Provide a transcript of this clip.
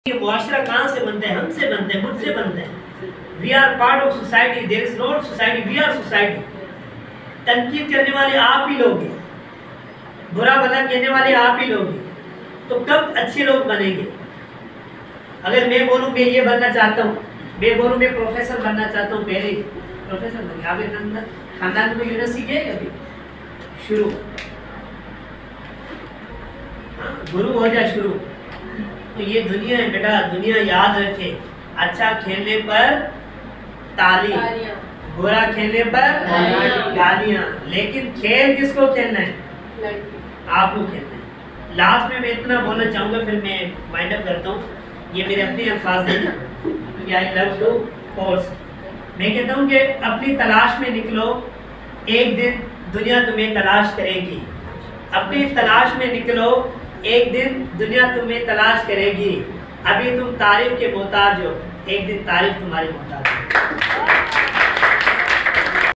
ये मुआशरा कहाँ से बनते हैं? हमसे बनते हैं, मुझसे बनते हैं। We are part of society, there is not society, we are society. तनकीद करने वाले आप ही लोग हैं, बुरा भला कहने वाले आप ही लोग हैं। तो कब अच्छे लोग बनेंगे? अगर मैं बोलूँ मैं ये बनना चाहता हूँ, मैं बोलूँ मैं प्रोफेसर बनना चाहता हूँ, पहले प्रोफेसर बने। आपके खानदान में यूनिवर्सिटी है कभी शुरू, गुरु हो जाए शुरू। तो ये दुनिया है बेटा, दुनिया याद रखे, अच्छा खेलने पर ताली, बुरा खेलने पर गालियां। लेकिन खेल किसको खेलना है? आपको खेलना है। लास्ट में मैं इतना बोलना चाहूँगा, फिर मैं वाइंड अप करता हूँ। ये मेरे अपने अल्फाज हैं, क्योंकि आई लव टू कोर्स। मैं कहता हूँ कि अपनी तलाश में निकलो, एक दिन दुनिया तुम्हें तलाश करेगी। अपनी तलाश में निकलो, एक दिन दुनिया तुम्हें तलाश करेगी। अभी तुम तारीफ के मोहताज हो, एक दिन तारीफ तुम्हारी मोहताज हो।